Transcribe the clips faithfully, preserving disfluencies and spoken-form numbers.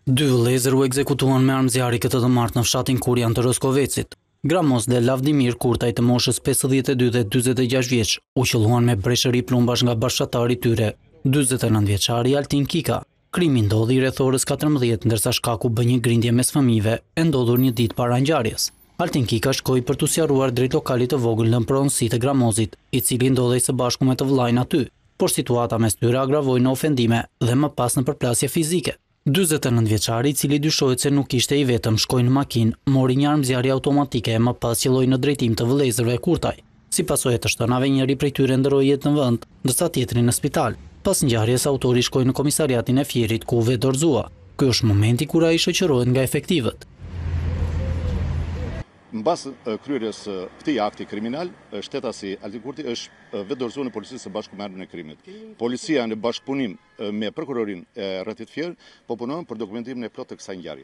Dy vëllezër u ekzekutuan me armë zjarri këtë të martë në fshatin Kurjan të Roskovecit. Gramos dhe Lavdimir Kurtaj të moshës pesëdhjetë e dy dhe dyzet e gjashtë vjeç u qelluan me breshëri plumbash nga bashkëtarri i tyre, dyzet e nëntë vjeçari Altin Kika. Krimi ndodhi rreth orës katërmbëdhjetë ndërsa shkaku bë një grindje mes fëmijëve e ndodhur një ditë para ngjarjes. Altin Kika shkoi për t'u sqaruar drejt lokalit të vogël në pronësi të Gramozit, i cili ndodhej së bashku me të vëllain aty, por situata mes tyre agravoi në ofendime dhe më pas në përplasje fizike. dyzet e nëntë vjeçari, i cili dyshohet se nuk ishte i vetëm, shkoi në makinë, mori një armë zjarri automatike e më pas qelloi në drejtim të vëllezërve Kurtaj. Si pasojë të shtonave, njëri prej tyre ndroi jetë në vend, ndërsa tjetri në spital. Pas ngjarjes, autori shkoi në komisariatin e Fierit ku u ve dorëzua. Ky është momenti kur ai shoqërohet nga efektivët. Mbas kryerjes këtij akti kriminal, shtetasi Altin Kurti është vetëdorëzuar në policisë së bashku me ardhmën e krimit. Policia në bashkëpunim me prokurorin e rrethit Fier po punon për dokumentimin e plotë të kësaj ngjarje.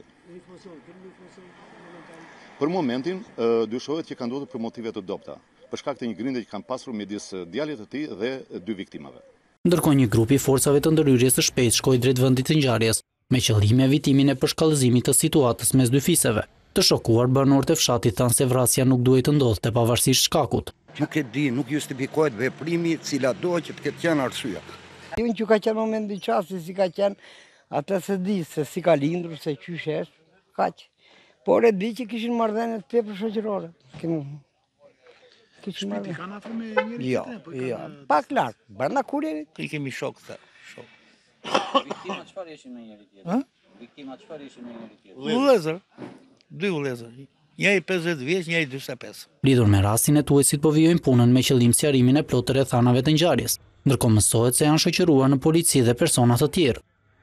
Për momentin dyshohet që ka ndodhur për motive të dobta, për shkak të një grindje që kanë pasur midis djalit të tij dhe dy viktimave. Ndërkohë një grup i forcave të ndërhyrjes së shpejtë shkoi drejt vendit të ngjarjes, me qëllim evitimin e përshkallëzimit të situatës mes dy fisëve. Të shokuar, banorët e fshatit thanë se vrasja nuk duhej të ndodhte pavarësisht shkakut. Nuk e di, nuk justifikohet veprimi cila do që të ketë qenë arsyeja. Unë që ka qenë momenti i çastit, si ka qenë, atë se di se si ka lindur, se qysh është, kaq. Por e di që kishin marrëdhënie të tepër shoqërore. Kishin marrëdhënie. Kanë afër me njëri Jo, jo, pak lart, brenda kurjerit. I kemi shok të shok. Viktimat çfarë ishin me njëri tjetër? Viktimat çfarë ishin me njëri tjetër? Vëllezër. Dy vëllezër. Një i pesëdhjetë vjeç, një i dyzet e pesë. Lidhur me rastin, hetuesit po vijojnë punën me qëllim sqarimin e plotë të rrethanave të ngjarjes. Ndërkohë mësohet se janë shoqëruar në polici dhe persona të tjerë.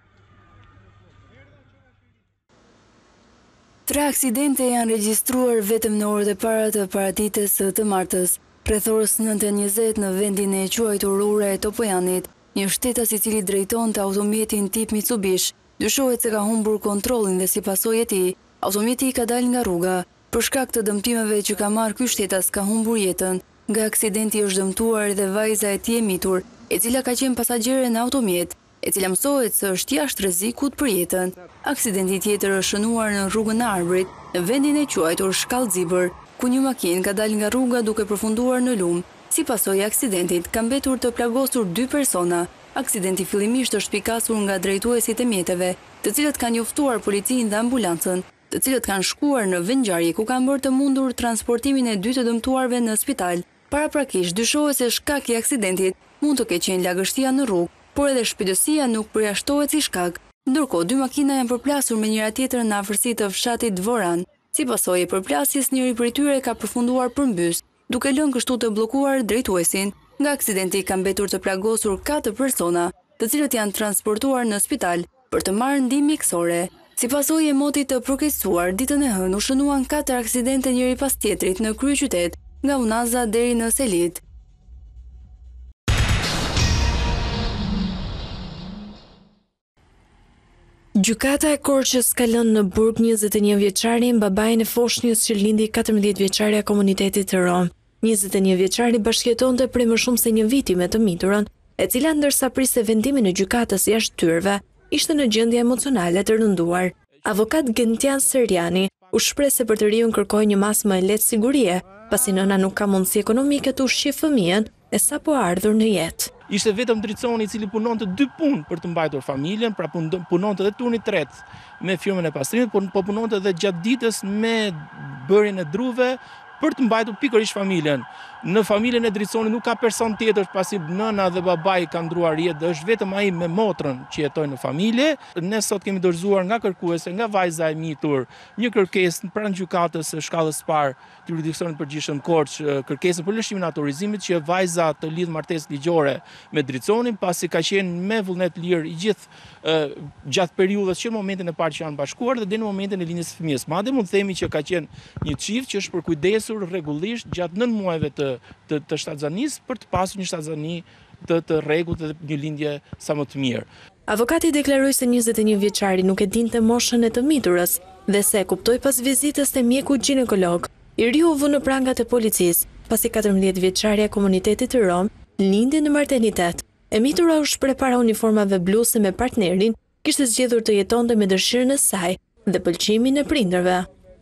Tre aksidente janë regjistruar vetëm në orët e para të paradites së të martës. Rreth orës nëntë e njëzet në vendin e quajtur Ura e Topojanit, një shtetas i cili drejtonte automjetin tip Mitsubishi, dyshohet se ka humbur kontrollin dhe si pasojë e tij, automjeti ka dalë nga rruga. Për shkak të dëmtimeve që ka marrë ky shtetas ka humbur jetën. Nga aksidenti është dëmtuar edhe vajza e tij e mitur, e cila ka qenë pasagjere në automjet, e cila mësohet se është jashtë rrezikut për jetën. Aksidenti tjetër është shënuar në rrugën e Arbrit, në vendin e quajtur Shkallëzibër, ku një makinë ka dalë nga rruga duke përfunduar në lum. Si pasojë e aksidentit, ka mbetur të plagosur dy persona. Aksidenti fillimisht është pikasur nga drejtuesit e mjeteve, të cilët kanë njoftuar policinë dhe ambulancën, të cilët kanë shkuar në vend ngjarje ku kanë bërë të mundur transportimin e dy të dëmtuarve në spital. Paraprakisht dyshohet se shkaki i aksidentit mund të ketë qenë lagështia në rrugë, por edhe shpejtësia nuk përjashtohet si shkak. Ndërkohë, dy makina janë përplasur me njëra tjetrën në afërsi të fshatit Dvoran. Si pasojë e përplasjes, njëri prej tyre ka përfunduar përmbys, duke lënë kështu të bllokuar drejtuesin. Nga aksidenti ka mbetur të plagosur katër persona, të cilët janë transportuar në spital për të marrë ndihmë mjekësore. Si pasojë e motit të përkeqësuar, ditën e hënë u shënuan katër aksidente njëri pas tjetrit në kryeqytet, nga Unaza deri në Selit. Gjykata e Korçës ka lënë në burg njëzet e një vjeçarin babain e foshnjës që lindi katërmbëdhjetë vjeçari e komunitetit të Rom. njëzet e një vjeçari bashkëjetonte prej më shumë se një viti me të miturën, e cila ndërsa priste vendimin e gjykatës jashtë tyrve, ishte në gjendje emocionale të rënduar. Avokat Gentian Seriani u shpreh se për të riun kërkoi një masë më e lehtë sigurie, pasi nëna nuk ka mundësi ekonomike të ushqijë fëmijën e sapo ardhur në jetë. Ishte vetëm drejtësoni i cili punonte dy punë për të mbajtur familjen, pra punonte edhe turni tretë me firmën e pastrimit, por po punonte edhe gjatë ditës me bërjen e druve për të mbajtur pikërisht familjen. Në familjen e drejtësonit nuk ka person tjetër pasi nëna dhe babai kanë ndruar jetë, dhe është vetëm ai me motrën që jetojnë në familje. Ne sot kemi dorëzuar nga kërkuese, nga vajza e mitur, një kërkesë pranë gjykatës së shkallës së parë të jurisdiksionit përgjithshëm Korçë, kërkesën për lëshimin e autorizimit që vajza të lidh martesë ligjore me drejtësonin, pasi ka qenë me vullnet lirë i gjithë gjatë periudhës që në momentin e parë që janë bashkuar dhe deri në momentin e lindjes së fëmijës. Madje mund të themi që ka qenë një çift që është përkujdesur rregullisht gjatë nëntë muajve të të, të shtatzanisë për të pasur një shtatzani të, të rregullt dhe një lindje sa më të mirë. Avokati deklaroi se njëzet e një vjeçari nuk e dinte moshën e të miturës dhe se e kuptoi pas vizitës te mjeku ginekolog. I riu u vë në prangat e policisë, pasi katërmbëdhjetë vjeçaria e komunitetit të Rom lindi në martenitet. E mitura u shpreh para uniformave bluse me partnerin kishte zgjedhur të jetonte me dëshirën e saj dhe pëlqimin e prindërve.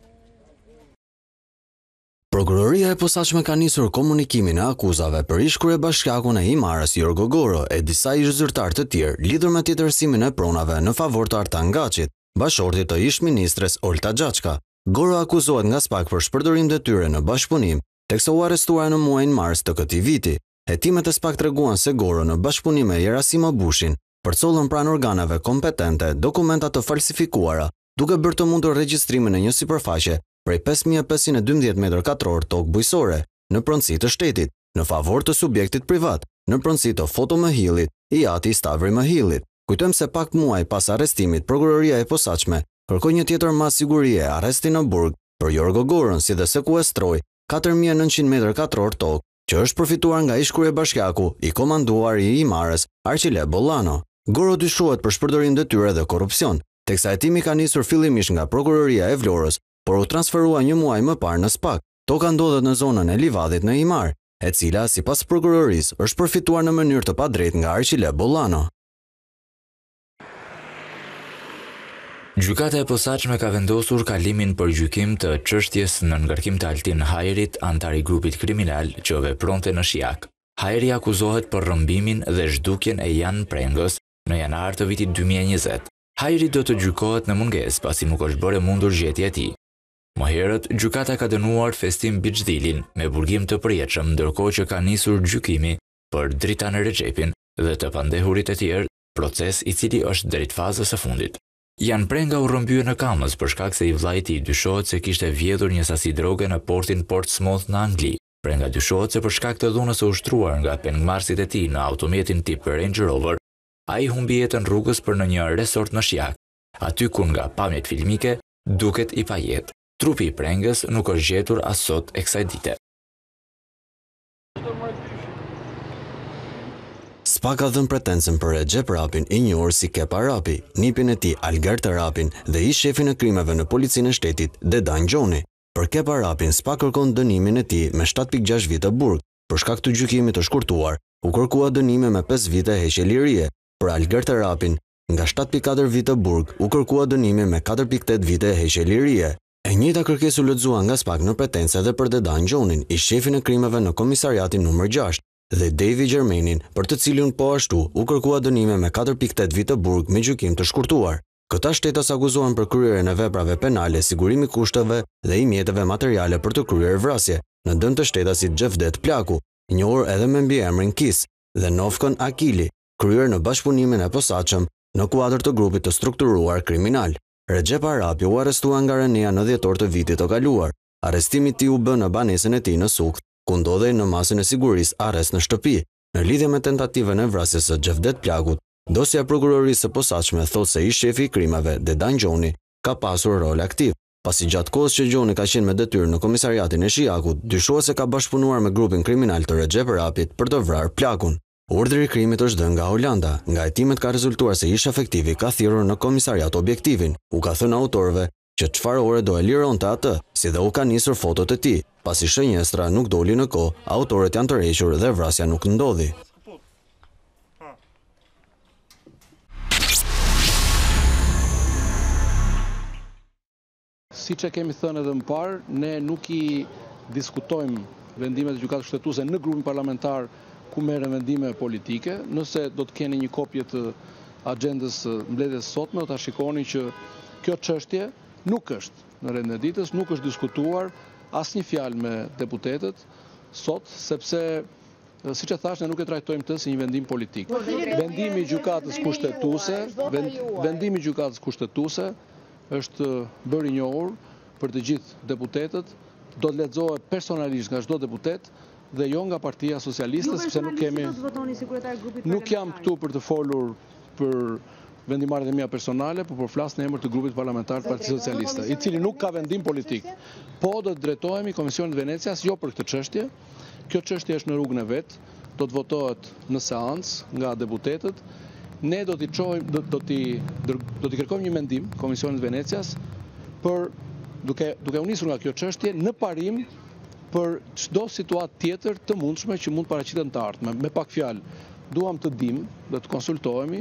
Prokuroria e posaçme ka nisur komunikimin e akuzave për ish-kryebashkiakun e Himarës Jorgo Goro e disa ish-zyrtar të tjerë lidhur me tjetërsimin e pronave në favor të Artan Gaçit, bashortit të ish-ministres Olta Xhaçka. Goro akuzohet nga SPAK për shpërdorim detyre në bashkëpunim, teksa u arrestuar në muajin mars të këtij viti. Hetimet e SPAK treguan se Goro në bashkëpunim me Gerasim Abushin përcollën pranë organeve kompetente dokumenta të falsifikuara, duke bërë të mundur regjistrimin e një sipërfaqe prej pesë mijë e pesëqind e dymbëdhjetë metra katror tokë bujqësore në pronësi të shtetit, në favor të subjektit privat, në pronësi të Foto Mëhillit, i ati Stavri Mëhillit. Kujtojmë se pak muaj pas arrestimit, prokuroria e posaçme kërkoi një tjetër mas sigurie arresti në burg për Jorgo Goron, si dhe sekuestroi katër mijë e nëntëqind metra katror tokë, që është përfituar nga ish-kryebashkiaku i komanduar i Himarës Arqile Bollano. Goro dyshohet për shpërdorim detyre dhe korrupsion, teksa hetimi ka nisur fillimisht nga prokuroria e Vlorës, por u transferua një muaj më parë në SPAK. Toka ndodhet në zonën e Livadit në Himar, e cila sipas prokurorisë është përfituar në mënyrë të padrejtë nga Arqile Bollano. Gjykata e posaçme ka vendosur kalimin për gjykim të çështjes në ngarkim të Altin Hajrit, antar i grupit kriminal që vepronte në Shijak. Hajri akuzohet për rrëmbimin dhe zhdukjen e Jan Prengës në janar të vitit dy mijë e njëzet. Hajri do të gjykohet në mungesë pasi nuk është bërë mundur gjetja e tij. Më herët, gjykata ka dënuar Festim Bichdilin me burgim të përjetshëm, ndërkohë që ka nisur gjykimi për Dritan Recepin dhe të pandehurit e tjerë, proces i cili është drejt fazës së fundit. Jan Prenga u rrëmbye në Kamës për shkak se i vllai i tij dyshohet se kishte vjedhur një sasi droge në portin Portsmouth në Angli. Prenga dyshohet se për shkak të dhunës së ushtruar nga pengmarrësit e tij në automjetin tip Range Rover, ai humbi jetën rrugës për në një resort në Shijak, aty ku nga pamjet filmike duket i pajet. Trupi i Prengës nuk është gjetur as sot e kësaj dite. SPAK ka dhënë pretencën për Recep Rapin, i njohur si Kepa Rapi, nipin e tij Algert Rapin dhe ish shefin e krimeve në policinë e shtetit Dedan Gjoni. Për Kepa Rapin, SPAK kërkon dënimin e tij me shtatë pikë gjashtë vite burg. Për shkak të gjykimit të shkurtuar, u kërkua dënimi me pesë vite heqje lirie. Për Algert Rapin, nga shtatë pikë katër vite burg, u kërkua dënimi me katër pikë tetë vite heqje lirie. E njëjta kërkesë u lexua nga SPAK në pretencë edhe për Dedan Gjonin, ish shefin e krimeve në komisariatin numër gjashtë, dhe Davy Gjermenin, për të cilin po ashtu u kërkua dënime me katër pikë tetë vite burg me gjykim të shkurtuar. Këta shtetas akuzohen për kryerjen e veprave penale, sigurimi kushteve dhe i mjeteve materiale për të kryer vrasje, në dëm të shtetasit Xhevdet Plaku, i njohur edhe me mbiemrin Kis, dhe Novkon Akili, kryer në bashkëpunimin e posaçëm në kuadër të grupit të strukturuar kriminal. Recep Rapi u arrestua nga Renea në dhjetor të vitit të kaluar. Arrestimi i tij u bë në banesën e tij në Sukt, ku ndodhej në masën e sigurisë arrest në shtëpi. Në lidhje me tentativën e vrasjes së Xhevdet Plakut, dosja e prokurorisë së posaçme thotë se ish shefi i krimeve Dedan Gjoni ka pasur rol aktiv. Pasi gjatë kohës që Gjoni ka qenë me detyrë në komisariatin e Shijakut, dyshohet se ka bashkëpunuar me grupin kriminal të Recep Rapit për të vrarë Plakun. Urdhri i krimit është dhënë nga Holanda. Nga hetimet ka rezultuar se ish efektivi ka thirrur në komisariat objektivin. U ka thënë autorëve që çfarë ore do e lironte atë, si dhe u ka nisur fotot e tij. Pasi shënjestra nuk doli në kohë, autorët janë tërhequr dhe vrasja nuk ndodhi. Siç e kemi thënë edhe më parë, ne nuk i diskutojmë vendimet e gjykatës kushtetuese në grupin parlamentar ku merren vendime politike. Nëse do të keni një kopje të agjendës mbledhjes sotme, do ta shikoni që kjo çështje nuk është në rendin e ditës, nuk është diskutuar asnjë fjalë me deputetët sot, sepse siç e thash, ne nuk e trajtojmë të si një vendim politik. Vendimi i gjykatës kushtetuese, vendimi i gjykatës kushtetuese është bërë i njohur për të gjithë deputetët, do të lexohet personalisht nga çdo deputet dhe jo nga Partia Socialiste, sepse nuk kemi nuk jam këtu për të folur për vendimarrjet e mia personale, por për flas në emër të grupit parlamentar të Partisë Socialiste, i cili nuk ka vendim politik. Po do të drejtohemi Komisionit Venecias jo për këtë çështje. Kjo çështje është në rrugën e vet, do të votohet në seancë nga deputetët. Ne do t'i çojmë do, do t'i do t'i kërkojmë një mendim Komisionit Venecias për duke duke u nisur nga kjo çështje në parim për çdo situatë tjetër të mundshme që mund paraqitet në të ardhmen. Me pak fjalë, duam të dim dhe të konsultohemi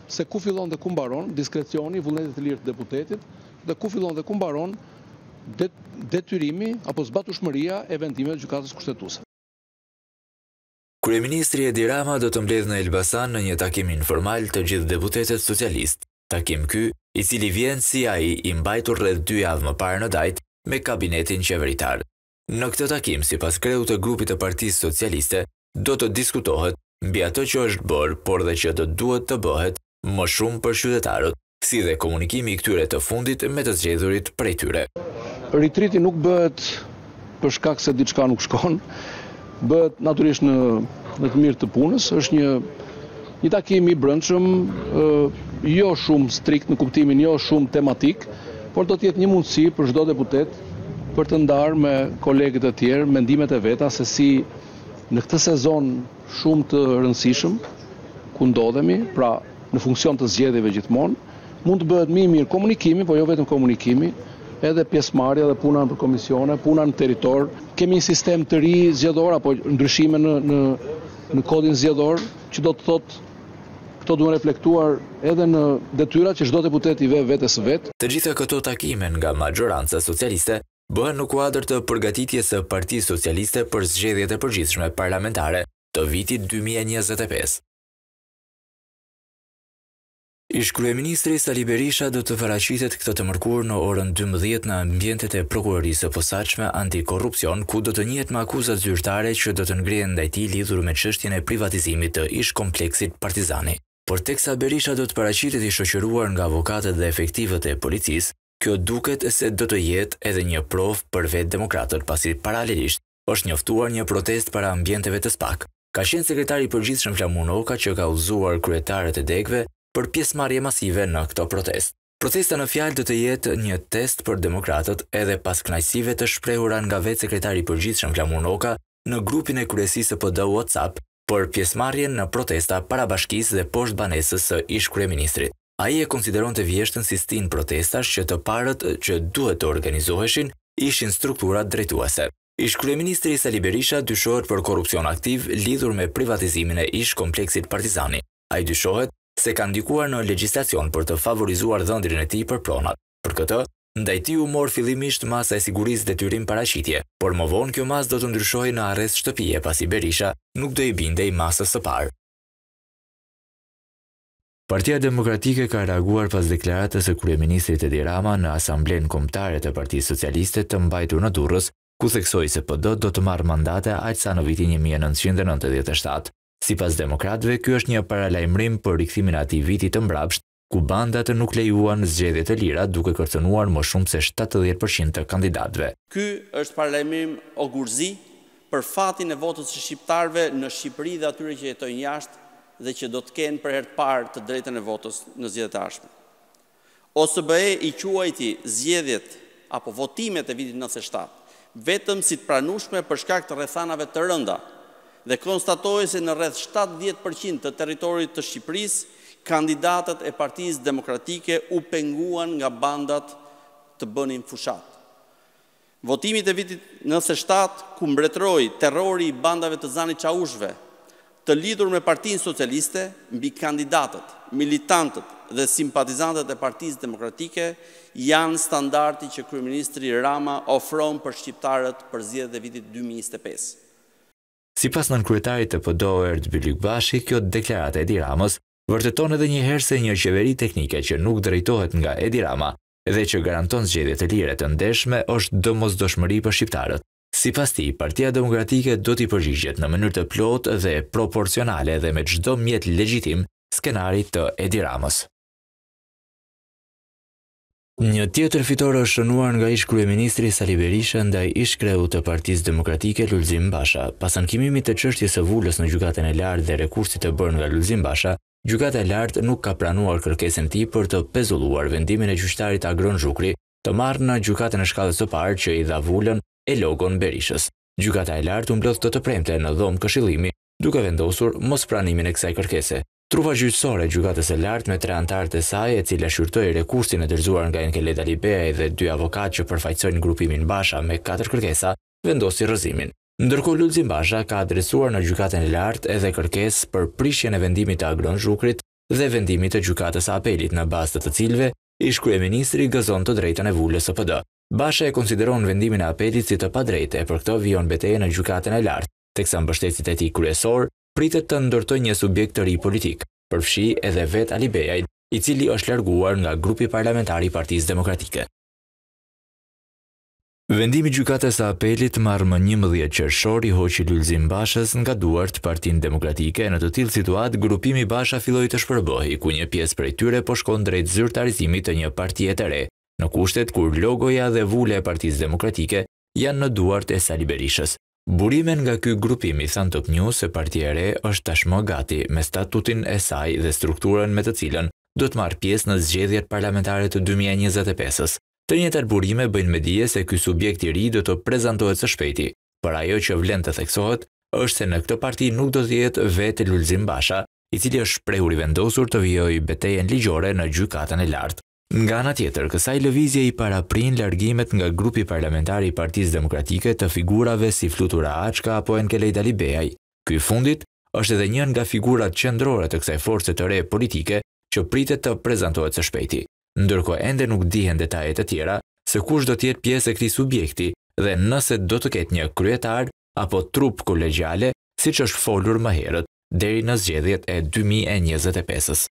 se ku fillon dhe ku mbaron diskrecioni, vullnetit të lirë të deputetit, dhe ku fillon dhe ku mbaron det detyrimi apo zbatueshmëria e vendimeve të gjykatës kushtetuese. Kryeministri Edi Rama do të mbledhë në Elbasan në një takim informal të gjithë deputetët socialist. Takim ky, i cili vjen si ai i mbajtur rreth dy javë më parë në Dajt me kabinetin qeveritar. Në këtë takim, sipas kreut të grupit të Partisë Socialiste, do të diskutohet mbi ato që është bërë, por dhe që do duhet të bëhet më shumë për qytetarët, si dhe komunikimi i këtyre të fundit me të zgjedhurit prej tyre. Ritriti nuk bëhet për shkak se diçka nuk shkon, bëhet natyrisht në në të mirë të punës, është një një takim i brendshëm, jo shumë strikt në kuptimin jo shumë tematik, por do të jetë një mundësi për çdo deputet për të ndarë me kolegët e tjerë mendimet e veta se si në këtë sezon shumë të rëndësishëm ku ndodhemi, pra në funksion të zgjedhjeve gjithmonë, mund të bëhet më i mirë komunikimi, po jo vetëm komunikimi, edhe pjesëmarrja dhe puna në komisione, puna në territor. Kemi një sistem të ri zgjedhor apo ndryshime në në në kodin zgjedhor që do të thotë këto duhen reflektuar edhe në detyrat që çdo deputet i vë vetes vet. Të gjitha këto takime nga majoranca socialiste bëhen në kuadër të përgatitjes së Partisë Socialiste për zgjedhjet e përgjithshme parlamentare të vitit dy mijë e njëzet e pesë. Ish kryeministri Sali Berisha do të paraqitet këtë të mërkur në orën dymbëdhjetë në ambientet e prokurorisë së posaçme antikorrupsion, ku do të njihet me akuzat zyrtare që do të ngrihen ndaj tij lidhur me çështjen e privatizimit të ish kompleksit Partizani. Por teksa Berisha do të paraqitet i shoqëruar nga avokatët dhe efektivët e policisë, kjo duket se do të jetë edhe një provë për vetë demokratët, pasi paralelisht është njoftuar një protestë para ambienteve të SPAK. Ka qenë sekretari i përgjithshëm Flamur Noka që ka udhëzuar kryetarët e degëve për pjesëmarrje masive në këto protestë. Protesta në fjalë do të jetë një test për demokratët edhe pas kënaqësive të shprehura nga vetë sekretari i përgjithshëm Flamur Noka në grupin e kryesisë së P D WhatsApp për pjesëmarrjen në protesta para bashkisë dhe poshtë banesës së ish kryeministrit. Ai e konsideronte vjeshtën si stin protestash që të parët që duhet të organizoheshin ishin strukturat drejtuese. Ish kryeministri Sali Berisha dyshohet për korrupsion aktiv lidhur me privatizimin e ish kompleksit Partizani. Ai dyshohet se ka ndikuar në legjislacion për të favorizuar dhëndrin e tij për pronat. Për këtë, ndaj tij u mor fillimisht masa e sigurisë detyrim paraqitje, por më vonë kjo masë do të ndryshojë në arrest shtëpie pasi Berisha nuk do i bindej masës së parë. Partia Demokratike ka reaguar pas deklaratës së kryeministrit Edi Rama në Asamblenë Kombëtare të Partisë Socialiste të mbajtur në Durrës, ku theksoi se P D do të marrë mandate aq sa në vitin një mijë e nëntëqind e nëntëdhjetë e shtatë. Sipas demokratëve, ky është një paralajmërim për rikthimin e atij viti të mbrapsht, ku bandat nuk lejuan zgjedhje të lira duke kërcënuar më shumë se shtatëdhjetë përqind të kandidatëve. Ky është paralajmërim ogurzi për fatin e votës së shqiptarëve në Shqipëri dhe atyre që jetojnë jashtë dhe që do të kenë për herë të parë të drejtën e votës në zgjedhjet e ardhshme. O S B E i quajti zgjedhjet apo votimet e vitit nëntëdhjetë e shtatë vetëm si të pranueshme për shkak të rrethanave të rënda dhe konstatoi se në rreth shtatëdhjetë përqind të territorit të Shqipërisë, kandidatët e Partisë Demokratike u penguan nga bandat të bënin fushat. Votimit e vitit nëntëdhjetë e shtatë, ku mbretëroi terrori i bandave të Zanit Çaushëve, të lidhur me Partinë Socialiste, mbi kandidatët, militantët dhe simpatizantët e Partisë Demokratike, janë standardi që kryeministri Rama ofron për shqiptarët për zgjedhjet e vitit dy mijë e njëzet e pesë. Sipas nënkryetarit të P D Erd Bylikbashi, kjo deklarata e Edi Ramës vërteton edhe një herë se një qeveri teknike që nuk drejtohet nga Edi Rama dhe që garanton zgjedhje të lira të ndeshme është domosdoshmëri për shqiptarët. Sipas tij, Partia Demokratike do t'i përgjigjet në mënyrë të plotë dhe proporcionale dhe me çdo mjet legjitim skenarit të Edi Ramës. Një tjetër fitore është shënuar nga ish kryeministri Sali Berisha ndaj ish kreut të Partisë Demokratike Lulzim Basha. Pas ankimimit të çështjes së vulës në gjykatën e lartë dhe rekursit të bërë nga Lulzim Basha, gjykata e lartë nuk ka pranuar kërkesën e tij për të pezulluar vendimin e gjyqtarit Agron Zhukri të marrë në gjykatën e shkallës së parë që i dha vulën e logon Berishës. Gjykata e lartë u mblodh këtë të premte në dhomë këshillimi, duke vendosur mos pranimin e kësaj kërkese. Trupa gjyqësore e gjykatës së lartë me tre anëtarët e saj, e cila shqyrtoi rekursin e dorëzuar nga Enkeleda Libeaj dhe dy avokatë që përfaqësojnë grupimin Basha me katër kërkesa, vendosi rrëzimin. Ndërkohë Lulzim Basha ka adresuar në gjykatën e lartë edhe kërkesë për prishjen e vendimit të Agron Zhukrit dhe vendimit të gjykatës së apelit në bazë të të cilëve ish kryeministri gëzon të drejtën e vulës së P D. Basha e konsideron vendimin e apelit si të padrejtë e për këtë vijon betejë në gjykatën e lartë, teksa mbështetësit e tij kryesor pritet të ndërtojë një subjekt të ri politik, përfshi edhe vet Ali Beaj, i cili është larguar nga grupi parlamentar i Partisë Demokratike. Vendimi i gjykatës së apelit marrë më njëmbëdhjetë qershor i hoqi Lulzim Bashës nga duart Partinë Demokratike. Në të tillë situatë, grupimi Basha filloi të shpërbohej, ku një pjesë prej tyre po shkon drejt zyrtarizimit të një partie të re, në kushtet kur logoja dhe vula e Partisë Demokratike janë në duart e Sali Berishës. Burimen nga ky grupim i than Top News se partia e re është tashmë gati me statutin e saj dhe strukturën me të cilën do të marrë pjesë në zgjedhjet parlamentare të dy mijë e njëzet e pesës. Të njëjtat burime bëjnë me dije se ky subjekt i ri do të prezantohet së shpejti, por ajo që vlen të theksohet është se në këtë parti nuk do të jetë vetë Lulzim Basha, i cili është shprehur i vendosur të vijojë betejën ligjore në gjykatën e lartë. Nga ana tjetër, kësaj lëvizje i paraprin largimet nga grupi parlamentar i Partisë Demokratike të figurave si Flutura Açka apo Enkelejt Ali Beaj. Ky i fundit është edhe një nga figurat qendrore të kësaj force të re politike që pritet të prezantohet së shpejti. Ndërkohë ende nuk dihen detajet të tjera se kush do të jetë pjesë e këtij subjekti dhe nëse do të ketë një kryetar apo trup kolegjiale, siç është folur më herët, deri në zgjedhjet e dy mijë e njëzet e pesës.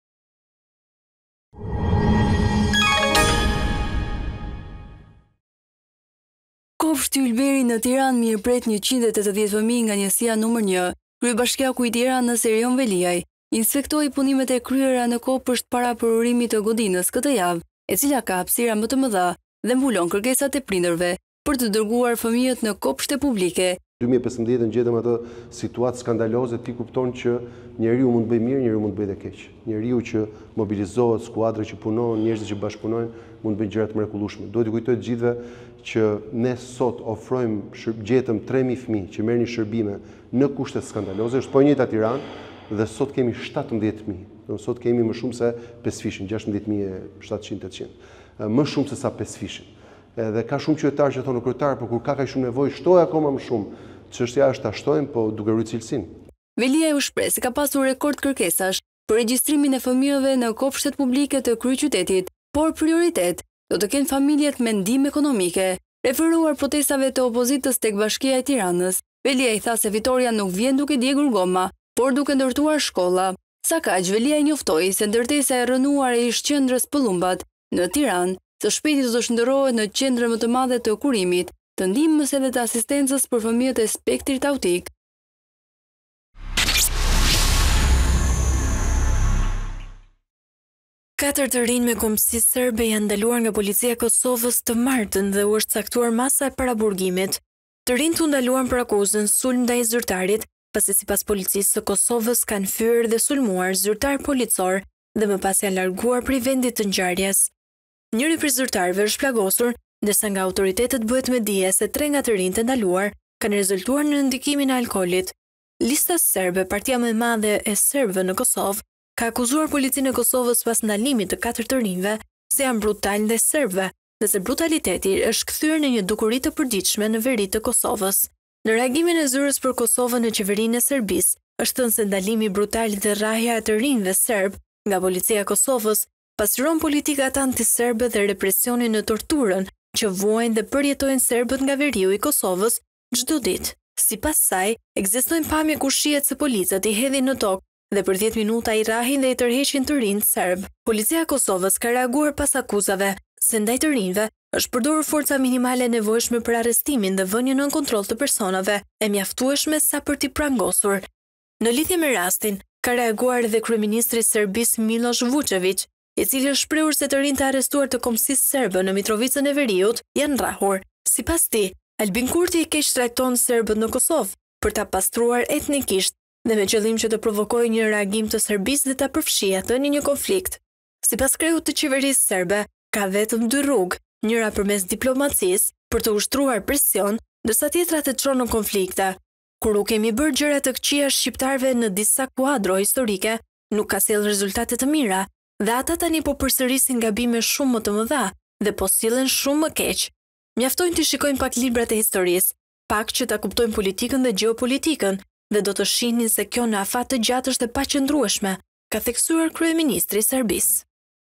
Kopshti Ylberi në Tiranë mirëpret njëqind e tetëdhjetë fëmijë nga njësia numër një. Kryebashkiaku i Tiranës Erion Veliaj inspektoi punimet e kryera në kopësht para përurimit të godinës këtë javë, e cila ka hapësira më të mëdha dhe mbulon kërkesat e prindërve për të dërguar fëmijët në kopshte publike. dy mijë e pesëmbëdhjetë në gjetëm atë situatë skandaloze, ti kupton që njeriu mund të bëjë mirë, njeriu mund të bëjë dhe keq. Njeriu që mobilizohet, skuadra që punon, njerëzit që bashkëpunojnë, mund të bëjnë gjëra të mrekullueshme. Duhet të kujtoj të gjithëve që ne sot ofrojmë gjetëm tre mijë fëmijë që merrnin shërbime në kushte skandaloze, është po njëjta Tiranë dhe sot kemi shtatëmbëdhjetë mijë. Do sot kemi më shumë se pesë fishin, gjashtëmbëdhjetë mijë e shtatëqind tetëqind. Më shumë se sa pesë fishin. Edhe ka shumë qytetarë që thonë kryetar, por kur ka kaq shumë nevojë, shtojë akoma më shumë. Çështja është ta shtojmë, po duke rritur cilësinë. Veliaj u shpreh se ka pasur rekord kërkesash për regjistrimin e fëmijëve në kopshtet publike të kryeqytetit, por prioritet do të kenë familjet me ndihmë ekonomike. Referuar protestave të opozitës tek Bashkia e Tiranës, Veliaj tha se fitoria nuk vjen duke djegur goma, por duke ndërtuar shkolla. Sa kaq, Veliaj njoftoi se ndërtesa e rënuar e ish qendrës Pëllumbat në Tiranë së shpejti do të shndërrohet në qendrën më të madhe të kurimit, të ndihmës edhe të asistencës për fëmijët e spektrit autik. Katër të rinj me kombësi serbe janë ndaluar nga policia e Kosovës të martën dhe u është caktuar masa e paraburgimit. Të rinjt u ndaluan për akuzën sulm ndaj zyrtarit, pasi sipas policisë së Kosovës kanë fyer dhe sulmuar zyrtar policor dhe më pas janë larguar prej vendit të ngjarjes. Njëri prej zyrtarëve është plagosur, ndërsa nga autoritetet bëhet me dije se tre nga të rinjt e ndaluar kanë rezultuar në ndikimin e alkoolit. Lista serbe, partia më e madhe e serbëve në Kosovë, ka akuzuar policinë e Kosovës pas ndalimit të katër të rinjve se janë brutal ndaj serbëve, dhe se brutaliteti është kthyer në një dukuri të përditshme në veri të Kosovës. Në reagimin e zyrës për Kosovën në qeverinë e Serbisë, është thënë se ndalimi brutal dhe rrahja e të rinjve serb nga policia e Kosovës pasqyron politikat antiserbe dhe represionin në torturën që vuajnë dhe përjetojnë serbët nga veriu i Kosovës çdo ditë. Sipas saj, ekzistojnë pamje ku shihet se policat i hedhin në tokë dhe për dhjetë minuta i rrahin dhe i tërheqin të rinjt serb. Policia e Kosovës ka reaguar pas akuzave se ndaj të rinjve është përdorur forca minimale e nevojshme për arrestimin dhe vënien nën kontroll të personave e mjaftueshme sa për t'i prangosur. Në lidhje me rastin, ka reaguar edhe kryeministri i Serbisë Miloš Vučević, i cili është shprehur se të rinjt e arrestuar të kombësisë serbe në Mitrovicën e Veriut janë rrahur. Sipas tij, Albin Kurti i keq trajton serbët në Kosovë për ta pastruar etnikisht dhe me qëllim që të provokojë një reagim të Serbisë dhe ta përfshijë atë në një konflikt. Sipas krehut të qeverisë serbe, ka vetëm dy rrugë, njëra përmes diplomacisë për të ushtruar presion, ndërsa tjetra të çon në konflikte. Kur u kemi bërë gjëra të këqija shqiptarëve në disa kuadro historike, nuk ka sjellë rezultate të mira, dhe ata tani po përsërisin gabime shumë më të mëdha dhe po sillen shumë më keq. Mjaftojnë të shikojnë pak librat e historisë, pak që ta kuptojnë politikën dhe gjeopolitikën, dhe do të shihnin se kjo në afat të gjatë është e paqëndrueshme. ka theksuar kryeministri i Serbisë.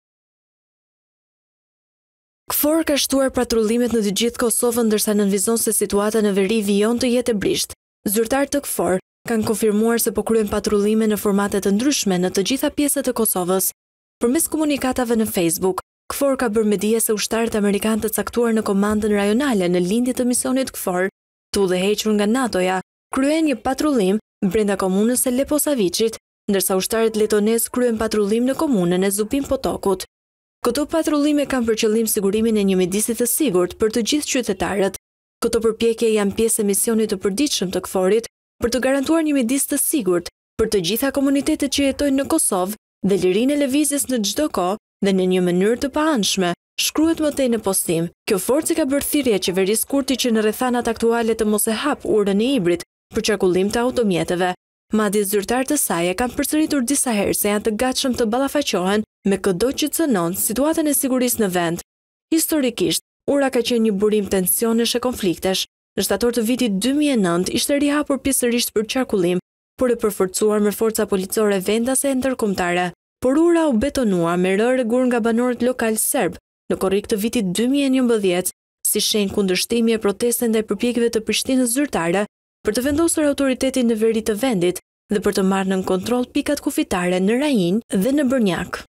KFOR ka shtuar patrullimet në të gjithë Kosovën ndërsa nënvizon se situata në veri vijon të jetë e brisht. Zyrtarët të KFOR kanë konfirmuar se po kryen patrullime në formate të ndryshme në të gjitha pjesët e Kosovës. Përmes komunikatave në Facebook, KFOR ka bërë me dije se ushtarët amerikanë të caktuar në komandën rajonale në lindje të misionit KFOR, të udhëhequr nga NATO-ja, kryen një patrullim brenda komunës së Leposavicit, ndërsa ushtarët letonez kryen patrullim në komunën e Zupin Potokut. Këto patrullime kanë për qëllim sigurimin e një mjedisit të sigurt për të gjithë qytetarët. Këto përpjekje janë pjesë e misionit të përditshëm të KFOR-it për të garantuar një mjedis të sigurt për të gjitha komunitetet që jetojnë në Kosovë dhe lirinë e lëvizjes në çdo kohë dhe në një mënyrë të paanshme. Shkruhet më tej në postim. Kjo forcë ka bërë thirrje qeverisë Kurti që në rrethanat aktuale të mos e hap urën e hibrit për qarkullim të automjeteve. Madje zyrtarët e saj e kanë përsëritur disa herë se janë të gatshëm të ballafaqohen me çdo që cënon situatën e sigurisë në vend. Historikisht, ura ka qenë një burim tensionesh e konfliktesh. Në shtator të vitit dy mijë e nëntë ishte rihapur pjesërisht për qarkullim, por e përforcuar me forca policore vendase e ndërkombëtare. Por ura u betonua me rërë gur nga banorët lokal serb në korrik të vitit dy mijë e njëmbëdhjetë, si shenjë kundërshtimi e proteste ndaj përpjekjeve të Prishtinës zyrtare për të vendosur autoritetin në veri të vendit dhe për të marrë nën kontroll pikat kufitare në Rajin dhe në Brnjak.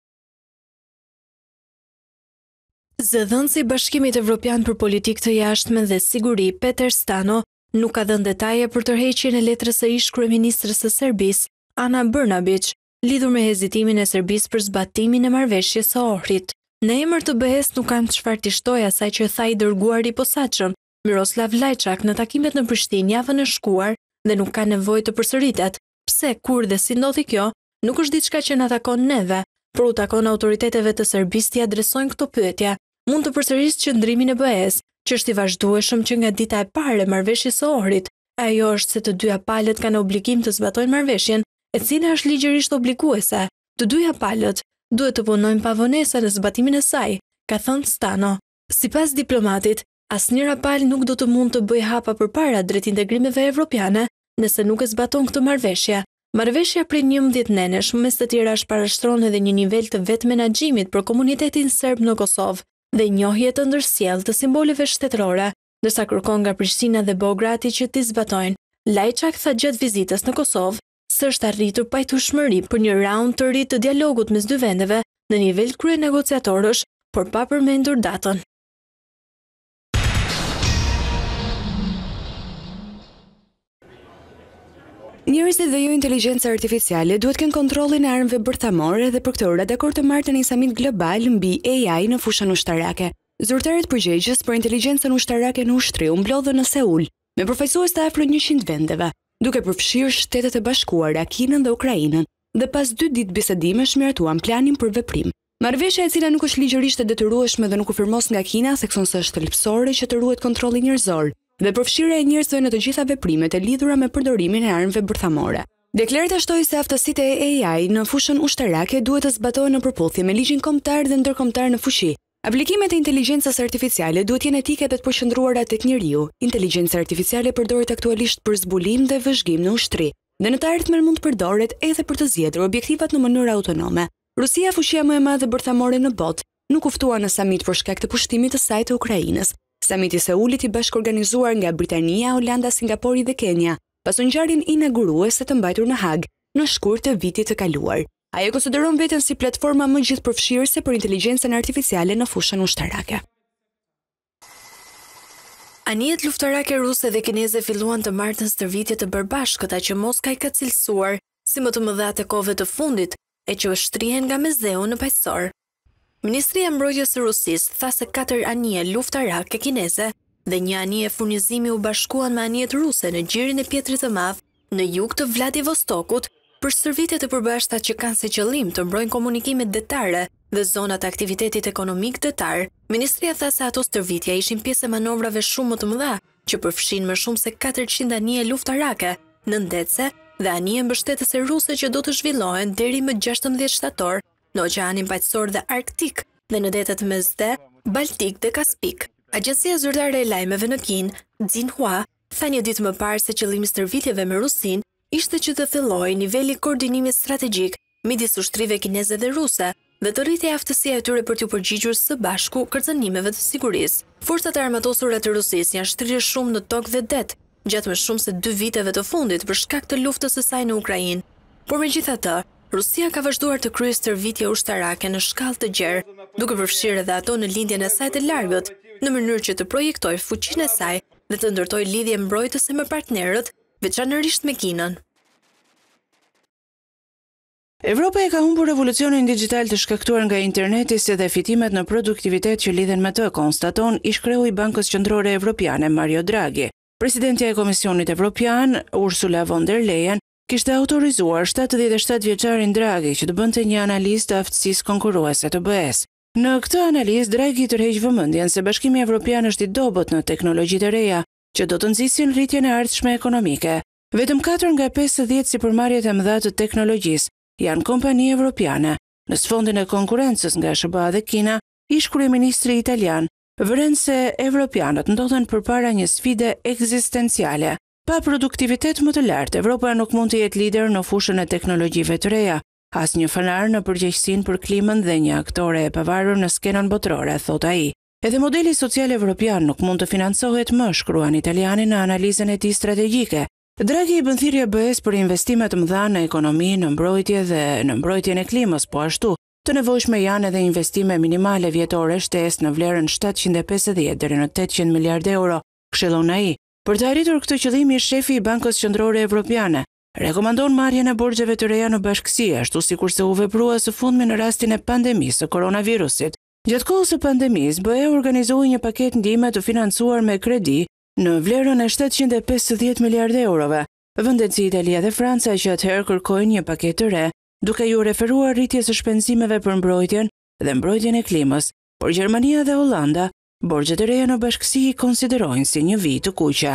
Zëdhënësi i Bashkimit Evropian për Politikë të Jashtme dhe Siguri, Peter Stano, nuk ka dhënë detaje për tërheqjen e letrës së ish kryeministres së Serbisë, Ana Brnabić, lidhur me hezitimin e Serbisë për zbatimin e marrëveshjes së Ohrit. Në emër të B E-s nuk kam çfarë të shtoj asaj që tha i dërguari i posaçëm, Miroslav Lajçak, në takimet në Prishtinë javën e shkuar dhe nuk ka nevojë të përsëritet. Pse, kur dhe si ndodhi kjo, nuk është diçka që na takon neve, por u takon autoriteteve të Serbisë t'i adresojnë këto pyetje. Mund të përsërisë qëndrimin e B E-s, që është i vazhdueshëm që nga dita e parë e marrëveshjes së Ohrit. Ajo është se të dyja palët kanë obligim të zbatojnë marrëveshjen, e cila është ligjërisht obliguese. Të dyja palët duhet të punojnë pa vonesa në zbatimin e saj, ka thënë Stano. Sipas diplomatit, asnjëra palë nuk do të mund të bëjë hapa përpara drejt integrimeve evropiane nëse nuk e zbaton këtë marrëveshje. Marrëveshja prej njëmbëdhjetë nenesh mes të tjera shparashtron edhe një nivel të vetë menaxhimit për komunitetin serb në Kosovë dhe njohje të ndërsjellë të simboleve shtetërore, ndërsa kërkon nga Prishtina dhe Beogradi që t'i zbatojnë. Lajçak tha gjatë vizitës në Kosovë se është arritur pajtueshmëri për një raund të ri të dialogut mes dy vendeve në nivel krye negociatorësh, por pa përmendur datën. Njerëzit dhe jo inteligjenca artificiale duhet kënë kontrollin e armëve bërthamore dhe për këtë ora dakord të martën një samit global mbi A I në fushën ushtarake. Zyrtarët përgjegjës për inteligjencën ushtarake në ushtri u mblodhën në Seul me përfaqësues të afro njëqind vendeve, duke përfshirë Shtetet e Bashkuara, Kinën dhe Ukrainën, dhe pas dy ditë bisedimesh miratuan planin për veprim. Marrëveshja e cila nuk është ligjërisht e detyrueshme dhe nuk u firmos nga Kina, thekson se është thelbësore që të ruhet kontrolli njerëzor dhe përfshirja e njerëzve në të gjitha veprimet e lidhura me përdorimin e armëve bërthamore. Deklarata shtoi se aftësitë e A I në fushën ushtarake duhet të zbatohen në përputhje me ligjin kombëtar dhe ndërkombëtar në fuqi. Aplikimet e inteligjencës artificiale duhet jenë etike dhe të përqendruara tek njeriu. Inteligjenca artificiale përdoret aktualisht për zbulim dhe vëzhgim në ushtri, dhe në të ardhmen mund të përdoret edhe për të zgjedhur objektivat në mënyrë autonome. Rusia, fuqia më e madhe bërthamore në botë, nuk u ftua në samit për shkak të pushtimit të saj të Ukrainës. Samiti i Seulit i bashkëorganizuar nga Britania, Holanda, Singapori dhe Kenya, pas ngjarjen inauguruese të mbajtur në Hag në shkurt të vitit të kaluar. Ajo konsideron veten si platforma më gjithëpërfshirëse për inteligjencën artificiale në fushën ushtarake. Anijet luftarake ruse dhe kineze filluan të martën stërvitje të përbashkëta që Moska i ka cilësuar si më të mëdha të kohëve të fundit, e që shtrihen nga Mesdheu në paqësor. Ministria e Mbrojtjes së Rusisë tha se katër anije luftarake kineze dhe një anije furnizimi u bashkuan me anijet ruse në gjirin e Pjetrit të Madh në jug të Vladivostokut për stërvitje të përbashkëta që kanë si qëllim të mbrojnë komunikimet detare dhe zonat e aktivitetit ekonomik detar. Ministria tha se ato stërvitja ishin pjesë e manovrave shumë më të mëdha që përfshin më shumë se katërqind anije luftarake nëndetëse dhe anije mbështetëse ruse që do të zhvillohen deri më gjashtëmbëdhjetë shtator në oqeanin paqësor dhe arktik dhe në detet mesdhe, baltik dhe kaspik. Agjencia zyrtare e lajmeve në Kinë, Xinhua, tha një ditë më parë se qëllimi i stërvitjeve me Rusinë ishte që të fillojë niveli koordinimit strategjik midis ushtrive kineze dhe ruse, dhe të rritje aftësia e tyre për t'u përgjigjur së bashku kërcënimeve të sigurisë. Forcat e armatosura të Rusisë janë shtrirë shumë në tokë dhe det, gjatë më shumë se dy viteve të fundit për shkak të luftës së saj në Ukrainë. Por megjithatë, Rusia ka vazhduar të kryejë stërvitje ushtarake në shkallë të gjerë, duke përfshirë edhe ato në lindjen e saj të largët, në mënyrë që të projektojë fuqinë e saj dhe të ndërtojë lidhje mbrojtëse me partnerët, veçanërisht me Kinën. Evropa e ka humbur revolucionin digjital të shkaktuar nga interneti si dhe fitimet në produktivitet që lidhen me të, konstaton ish-kreu i Bankës Qendrore Evropiane Mario Draghi. Presidentja e Komisionit Evropian, Ursula von der Leyen, kishte autorizuar shtatëdhjetë e shtatë vjeçarin Draghi që të bënte një analizë të aftësisë konkurruese të B E-s. Në këtë analizë, Draghi tërheq vëmendjen se Bashkimi Evropian është i dobët në teknologjitë e reja që do të nxisin rritjen e ardhshme ekonomike. Vetëm katër nga pesëdhjetë sipërmarrjet e mëdha të teknologjisë janë kompani evropiane. Në sfondin e konkurrencës nga S B A dhe Kina, ish-kryeministri italian vëren se evropianët ndodhen përpara një sfide ekzistenciale. Pa produktivitet më të lartë, Evropa nuk mund të jetë lider në fushën e teknologjive të reja, as një fanar në përgjegjësinë për klimën dhe një aktore e pavarur në skenën botërore, thot ai. Edhe modeli social evropian nuk mund të financohet më, shkruan italiani në analizën e tij strategjike. Draghi i bën thirrje B E-s për investime të mëdha në ekonomi, në mbrojtje dhe në mbrojtjen e klimës, po ashtu të nevojshme janë edhe investime minimale vjetore shtesë në vlerën shtatëqind e pesëdhjetë deri në tetëqind miliardë euro, këshillon ai. Për të arritur këtë qëllim, shefi i Bankës Qendrore Evropiane rekomandon marrjen e borxheve të reja në bashkësi, ashtu sikurse u veprua së fundmi në rastin e pandemisë së koronavirusit. Gjatë kohës së pandemisë, B E organizoi një paketë ndihme të financuar me kredi në vlerën e shtatëqind e pesëdhjetë miliardë eurove. Vendet si Italia dhe Franca që atëherë kërkojnë një paketë të re, duke ju referuar rritjes së shpenzimeve për mbrojtjen dhe mbrojtjen e klimës, por Gjermania dhe Hollanda borxhet e reja në bashkësi i konsiderojnë si një vit të kuqe.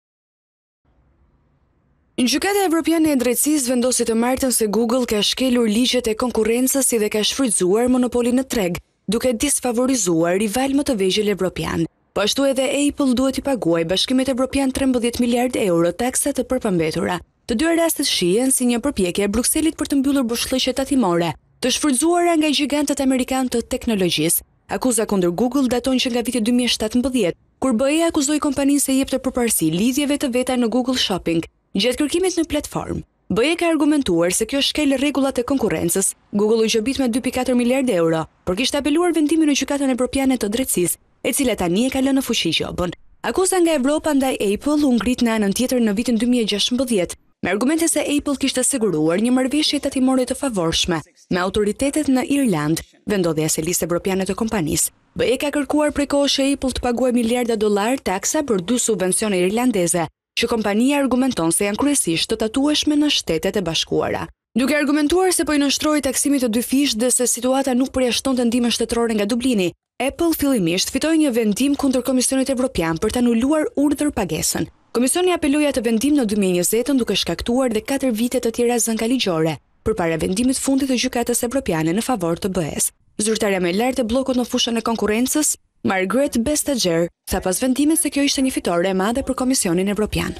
Gjykata Evropiane e Drejtësisë vendosi të martën se Google ka shkelur ligjet e konkurrencës si dhe ka shfrytzuar monopolin në treg, duke disfavorizuar rival më të vegjël evropian. Po ashtu edhe Apple duhet i paguaj Bashkimit Evropian trembëdhjetë miliardë euro taksa të përpambetura. Të dy rastet shihen si një përpjekje e Brukselit për të mbyllur boshllëqet tatimore, të shfrytzuara nga gjigantët amerikanë të teknologjisë. Akuza kundër Google daton që nga viti dy mijë e shtatëmbëdhjetë, kur B E akuzoi kompaninë se jep të përparësi lidhjeve të veta në Google Shopping, gjatë kërkimit në platformë. B E ka argumentuar se kjo shkel rregullat e konkurrencës. Google u gjobit me dy pikë katër miliardë euro, por kishte apeluar vendimin në Gjykatën Evropiane të Drejtësisë, e cila tani e ka lënë në fuqi gjobën. Akuza nga Evropa ndaj Apple u ngrit në anën tjetër në vitin dy mijë e gjashtëmbëdhjetë, me argumente se Apple kishte siguruar një marrëveshje tatimore të favorshme me autoritetet në Irland, vendodhja se listë evropiane të kompanisë. B E ka kërkuar prej kohësh që Apple të paguajë miliarda dollar taksa për dy subvencione irlandeze, që kompania argumenton se janë kryesisht të tatueshme në Shtetet e Bashkuara. Duke argumentuar se po i nënshtroi taksimit të dy fish dhe se situata nuk përjashtonte ndihmën shtetërore nga Dublini, Apple fillimisht fitoi një vendim kundër Komisionit Evropian për të anuluar urdhër pagesën. Komisioni apeloi atë vendim në dy mijë e njëzet duke shkaktuar dhe katër vite të tjera zënka ligjore, përpara vendimit fundit të Gjykatës Evropiane në favor të B E-s. Zyrtarja më e lartë e bllokut në fushën e konkurrencës, Margaret Vestager, tha pas vendimit se kjo ishte një fitore e madhe për Komisionin Evropian.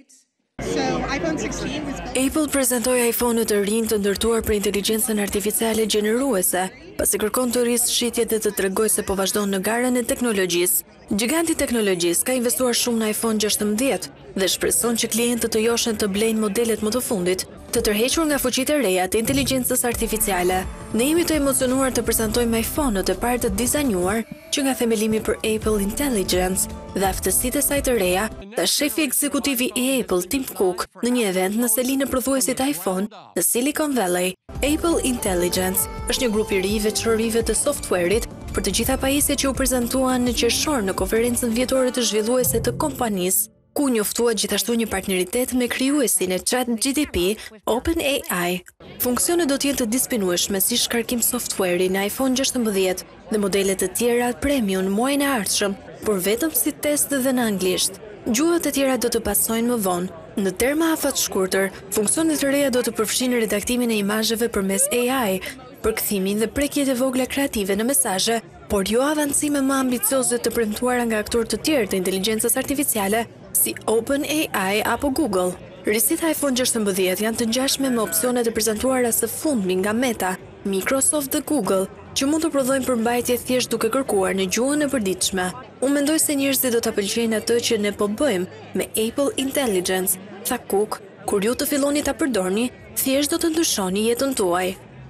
Apple prezentoi iPhone-et të rinj të ndërtuar për inteligjencën artificiale gjeneruese, pasi kërkon të rrisë shitjet dhe të tregoj se po vazhdon në garën e teknologjisë. Giganti teknologjisë ka investuar shumë në iPhone gjashtëmbëdhjetë dhe shpreson që klientët të joshen të blejnë modelet më të fundit, të tërhequr nga fuqitë e reja të inteligjencës artificiale. Ne jemi të emocionuar të prezantojmë iPhone-et e parë të dizajnuar që nga themelimi për Apple Intelligence dhe aftësitë e saj të reja, tha shefi ekzekutivi i Apple Tim Cook në një event në selinë e prodhuesit iPhone në Silicon Valley. Apple Intelligence është një grup i ri i veçorive të software-it për të gjitha pajisjet që u prezantuan në qershor në konferencën vjetore të zhvilluese të kompanisë, ku njoftua gjithashtu një partneritet me krijuesin e ChatGPT, OpenAI. Funksionet do të jenë të dispinueshme si shkarkim software-i në iPhone gjashtëmbëdhjetë dhe modele të tjera premium muajin e ardhshëm, por vetëm si test dhe në anglisht. Gjuhët e tjera do të pasojnë më vonë. Në terma afat shkurtër, funksionet të reja do të përfshinë redaktimin e imazheve përmes A I, përkthimin dhe prekjet e vogla kreative në mesazhe, por jo avancime më ambicioze të premtuara nga aktorë të tjerë të inteligjencës artificiale si OpenAI apo Google. Rrisita iPhone gjashtëmbëdhjetë janë të ngjashme me opsionet e prezantuara së fundmi nga Meta, Microsoft dhe Google, që mund të prodhojnë përmbajtje thjesht duke kërkuar në gjuhën e përditshme. Unë mendoj se njerëzit do ta pëlqejnë atë që ne po bëjmë me Apple Intelligence, tha Cook, kur ju të filloni ta përdorni, thjesht do të ndryshoni jetën tuaj.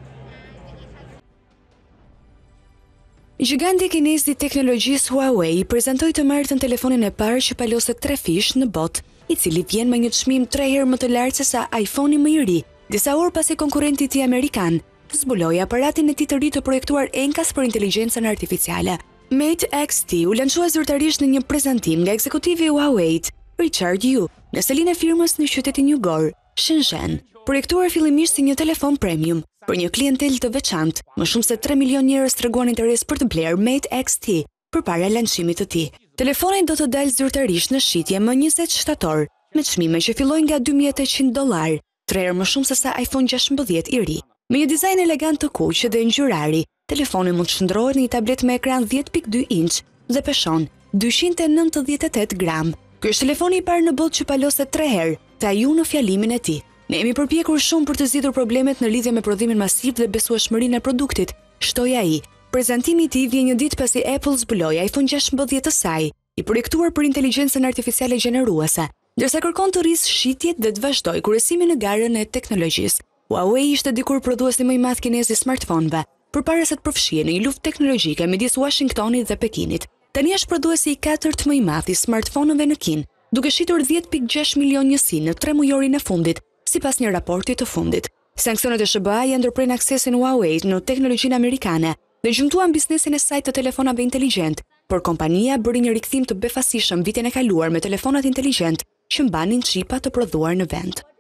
Giganti kinez i teknologjisë Huawei prezantoi të martën telefonin e parë që paloset tre fish në botë, i cili vjen me një çmim tre herë më të lartë se sa iPhone-i më i ri, disa orë pasi konkurrenti i tij amerikan zbuloi aparatin e tij të ri të projektuar enkas për inteligjencën artificiale. Mate X T u lançua zyrtarisht në një prezantim nga ekzekutivi i Huawei, Richard Yu, në selinë e firmës në qytetin jugor, Shenzhen, projektuar fillimisht si një telefon premium për një klientel të veçantë. Më shumë se tre milion njerëz treguan interes për të bler Mate X T përpara lançimit të tij. Telefoni do të dalë zyrtarisht në shitje më njëzet shtator, me çmime që fillojnë nga dy mijë e tetëqind dollar, tre herë më shumë se sa iPhone gjashtëmbëdhjetë i ri. Me një dizajn elegant të kuq dhe ngjyrari, telefoni mund të shndrohet në një tablet me ekran dhjetë pikë dy inç dhe peshon dyqind e nëntëdhjetë e tetë gram. Ky është telefoni i parë në botë që paloset tre herë, tha Yu në fjalimin e tij. Ne jemi përpjekur shumë për të zgjidhur problemet në lidhje me prodhimin masiv dhe besueshmërinë e produktit, shtoi ai. Prezantimi i tij vjen një ditë pasi Apple zbuloi iPhone gjashtëmbëdhjetë të saj, i projektuar për inteligjencën artificiale gjeneruese, ndërsa kërkon të rrisë shitjet dhe të vazhdojë kurrësimin në garën e teknologjisë. Huawei ishte dikur prodhuesi më i madh kinez i smartphone-ve, përpara se të përfshihej në një luftë teknologjike midis Washingtonit dhe Pekinit. Tani është prodhuesi i katërt më i madh i smartphone-ëve në Kinë, duke shitur dhjetë pikë gjashtë milion njësi në tre mujorin e fundit, sipas një raporti të fundit. Sanksionet e S B A-ja ndërprejnë aksesin Huawei në teknologjinë amerikane dhe gjymtuan biznesin e saj të telefonave inteligjent, por kompania bëri një rikthim të befasishëm vitin e kaluar me telefonat inteligjent që mbanin qipa të prodhuar në vend.